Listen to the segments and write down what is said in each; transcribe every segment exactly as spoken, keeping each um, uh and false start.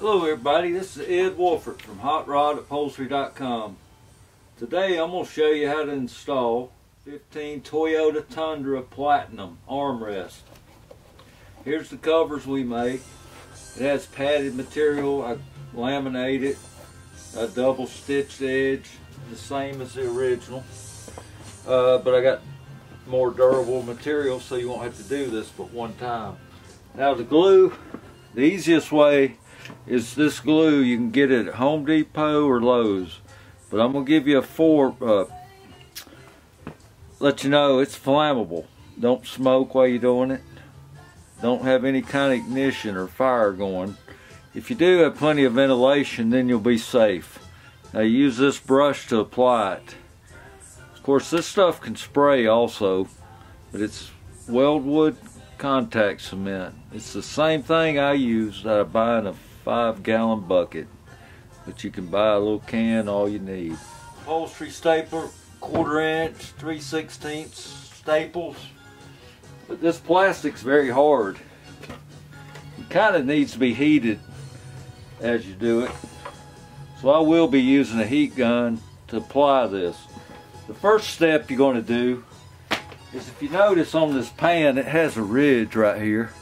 Hello everybody, this is Ed Wolfert from Hot Rod Upholstery dot com. Today I'm going to show you how to install fifteen Toyota Tundra Platinum armrest. Here's the covers we make. It has padded material. I laminate it, a double stitched edge, the same as the original. Uh, but I got more durable material so you won't have to do this but one time. Now the glue, the easiest way is this glue. You can get it at Home Depot or Lowe's, but I'm gonna give you a four uh, let you know it's flammable. Don't smoke while you're doing it. Don't have any kind of ignition or fire going. If you do have plenty of ventilation, then you'll be safe. Now use this brush to apply it. Of course this stuff can spray also, but it's weldwood contact cement. It's the same thing I use that I buy in a five gallon bucket, but you can buy a little can, all you need. Upholstery stapler, quarter inch, three sixteenths staples, but this plastic's very hard. It kind of needs to be heated as you do it, so I will be using a heat gun to apply this. The first step you're going to do is, if you notice on this pan, it has a ridge right here.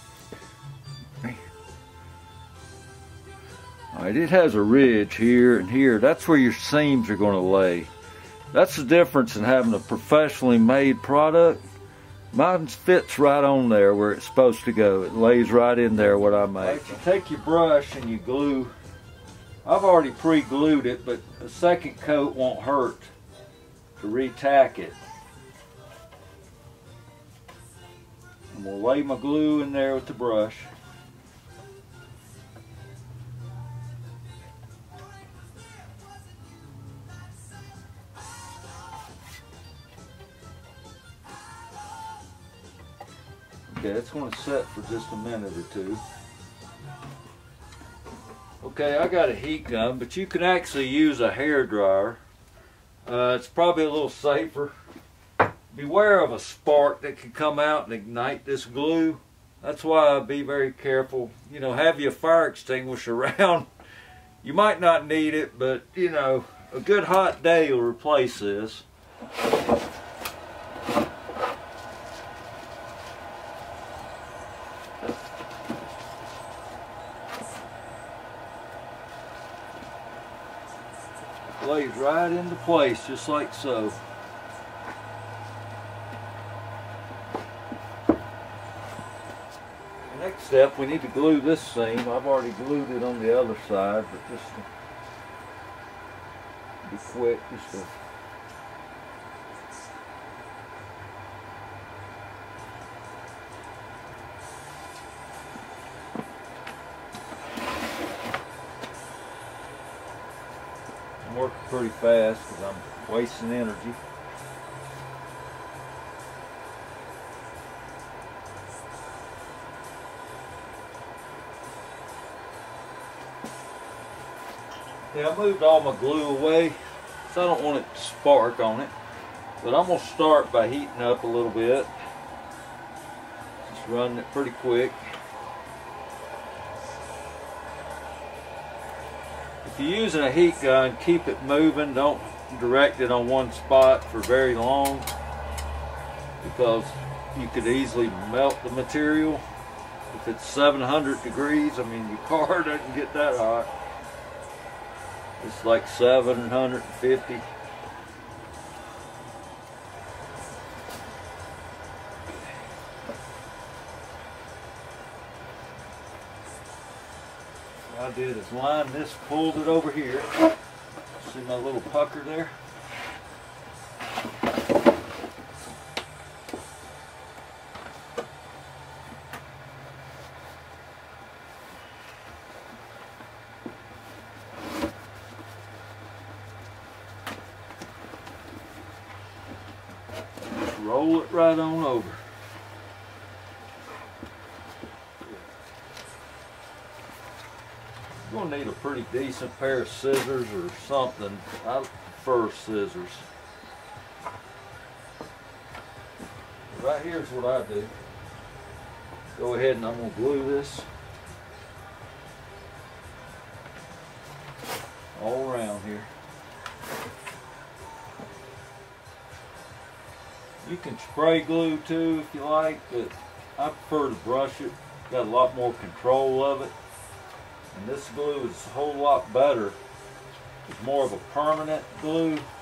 Alright, it has a ridge here and here. That's where your seams are going to lay. That's the difference in having a professionally made product. Mine fits right on there where it's supposed to go. It lays right in there what I make. Right, you take your brush and you glue. I've already pre-glued it, but a second coat won't hurt to re-tack it. I'm going to lay my glue in there with the brush. Okay, it's going to set for just a minute or two. Okay, I got a heat gun, but you can actually use a hair dryer. Uh, it's probably a little safer. Beware of a spark that can come out and ignite this glue. That's why I'd be very careful. You know, have your fire extinguisher around. You might not need it, but you know, a good hot day will replace this. Lays right into place, just like so. The next step, we need to glue this seam. I've already glued it on the other side, but just to be quick, just to I'm working pretty fast because I'm wasting energy. Yeah, I moved all my glue away, so I don't want it to spark on it. But I'm going to start by heating up a little bit. Just running it pretty quick. If you're using a heat gun, keep it moving. Don't direct it on one spot for very long, because you could easily melt the material. If it's seven hundred degrees, I mean, your car doesn't get that hot. It's like seven hundred fifty. What I did is line this, pulled it over here. See my little pucker there? Roll it right on over. You're going to need a pretty decent pair of scissors or something. I prefer scissors. Right here's what I do. Go ahead and I'm going to glue this. can spray glue too if you like, but I prefer to brush it. Got a lot more control of it. And this glue is a whole lot better. It's more of a permanent glue. It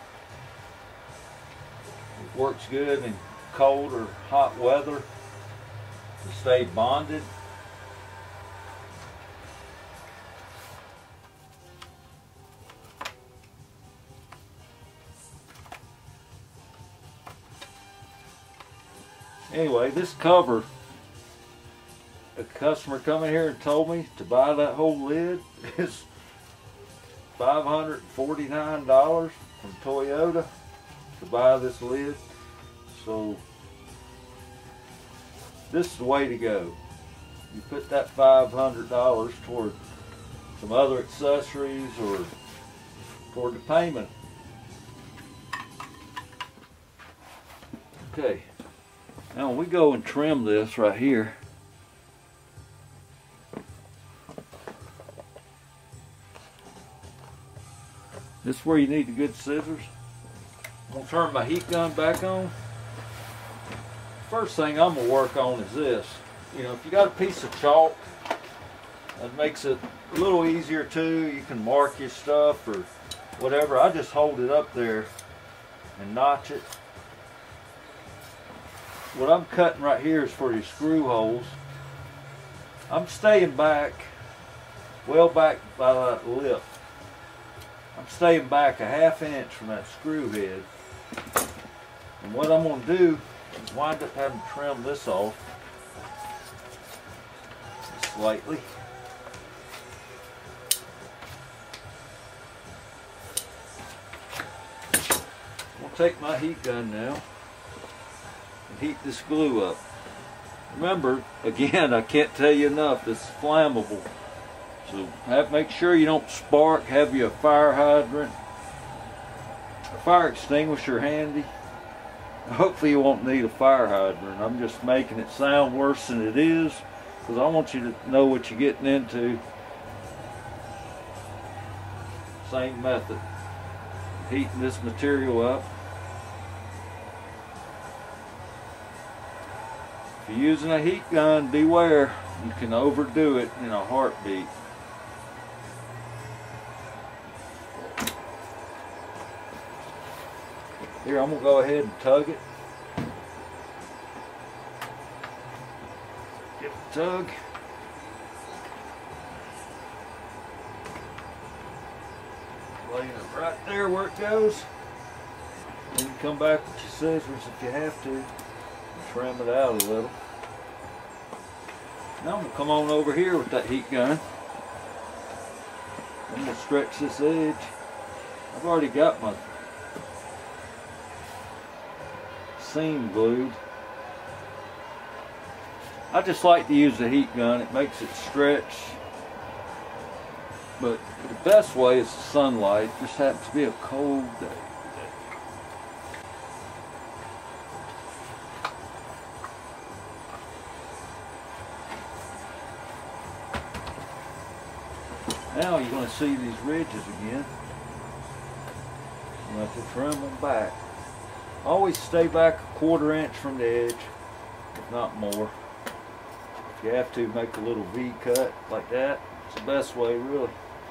works good in cold or hot weather to stay bonded. Anyway, this cover, a customer come in here and told me to buy that whole lid is five hundred forty-nine dollars from Toyota to buy this lid. So this is the way to go. You put that five hundred dollars toward some other accessories or toward the payment. Okay, now we go and trim this right here. This is where you need the good scissors. I'm going to turn my heat gun back on. First thing I'm going to work on is this. You know, if you got a piece of chalk, that makes it a little easier too. You can mark your stuff or whatever. I just hold it up there and notch it. What I'm cutting right here is for your screw holes. I'm staying back, well back by that lip. I'm staying back a half inch from that screw head. And what I'm going to do is wind up having to trim this off slightly. I'm going to take my heat gun now and heat this glue up. Remember, again, I can't tell you enough, this is flammable. So have, make sure you don't spark. Have you a fire hydrant, a fire extinguisher handy. Hopefully you won't need a fire hydrant. I'm just making it sound worse than it is because I want you to know what you're getting into. Same method. Heating this material up. If you're using a heat gun, beware. You can overdo it in a heartbeat. Here, I'm going to go ahead and tug it. Give it a tug. Laying it right there where it goes. Then you come back with your scissors if you have to and trim it out a little. Now I'm going to come on over here with that heat gun. I'm going to stretch this edge. I've already got my seam glued. I just like to use the heat gun. It makes it stretch. But the best way is the sunlight. It just happens to be a cold day. Now you're going to see these ridges again. I'm going to have to trim them back. Always stay back a quarter inch from the edge, if not more. If you have to, make a little V cut like that. It's the best way, really.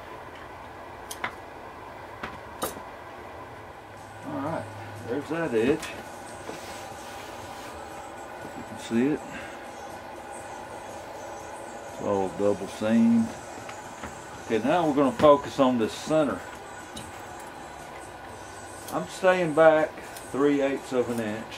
Alright, there's that edge. You can see it. It's all double seamed. Okay, now we're going to focus on this center. I'm staying back three eighths of an inch.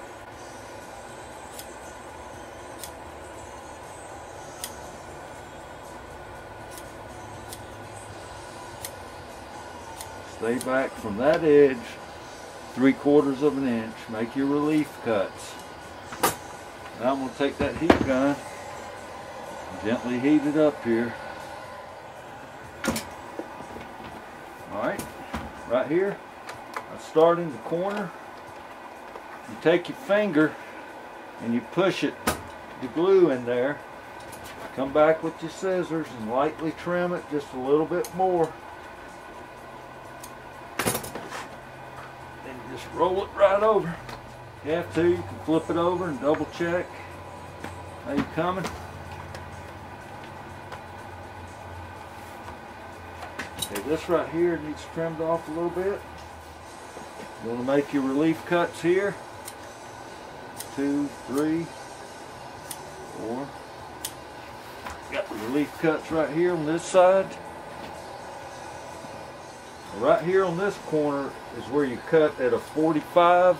Stay back from that edge three quarters of an inch. Make your relief cuts. Now I'm going to take that heat gun and gently heat it up here. Alright, right here, I start in the corner. You take your finger and you push it, the glue in there. Come back with your scissors and lightly trim it just a little bit more. Then you just roll it right over. If you have to, you can flip it over and double check how you're coming. Okay, this right here needs trimmed off a little bit. You want to make your relief cuts here. Two, three, four. Got the relief cuts right here on this side. Right here on this corner is where you cut at a forty-five.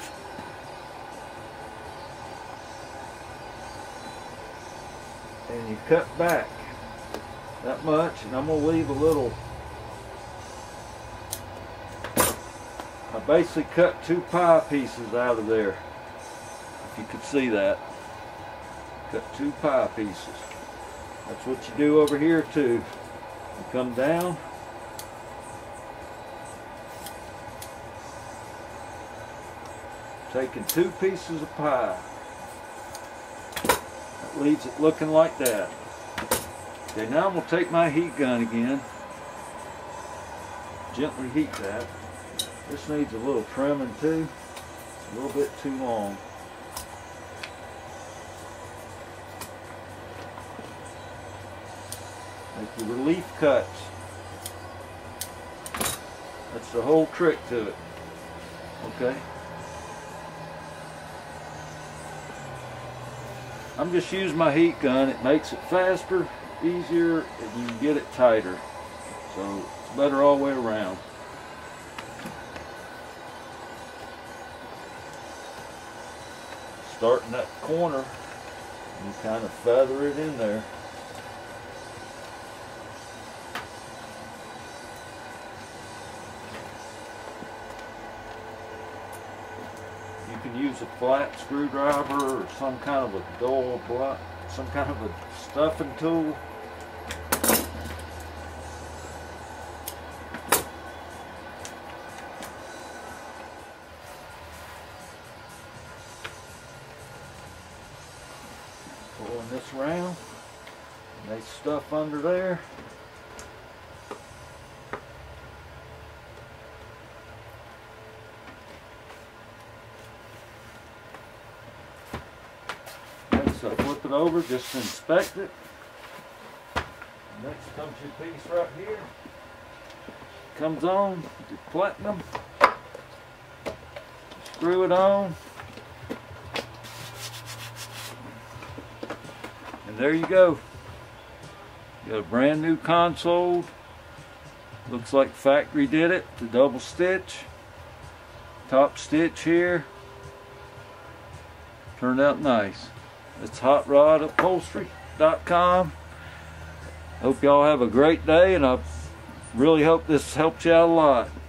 And you cut back that much, and I'm going to leave a little. I basically cut two pie pieces out of there, if you could see that. Cut two pie pieces. That's what you do over here too. You come down. Taking two pieces of pie. That leaves it looking like that. Okay, now I'm going to take my heat gun again. Gently heat that. This needs a little trimming too. It's a little bit too long. Make the relief cuts. That's the whole trick to it. Okay. I'm just using my heat gun. It makes it faster, easier, and you can get it tighter. So it's better all the way around. Start in that corner and kind of feather it in there. You can use a flat screwdriver or some kind of a dull block, some kind of a stuffing tool. Pulling this around, nice stuff under there. So flip it over just to inspect it. Next comes your piece right here. Comes on, your platinum. Screw it on. And there you go. You got a brand new console. Looks like factory did it. The double stitch. Top stitch here. Turned out nice. It's Hot Rod Upholstery dot com. Hope y'all have a great day, and I really hope this helped you out a lot.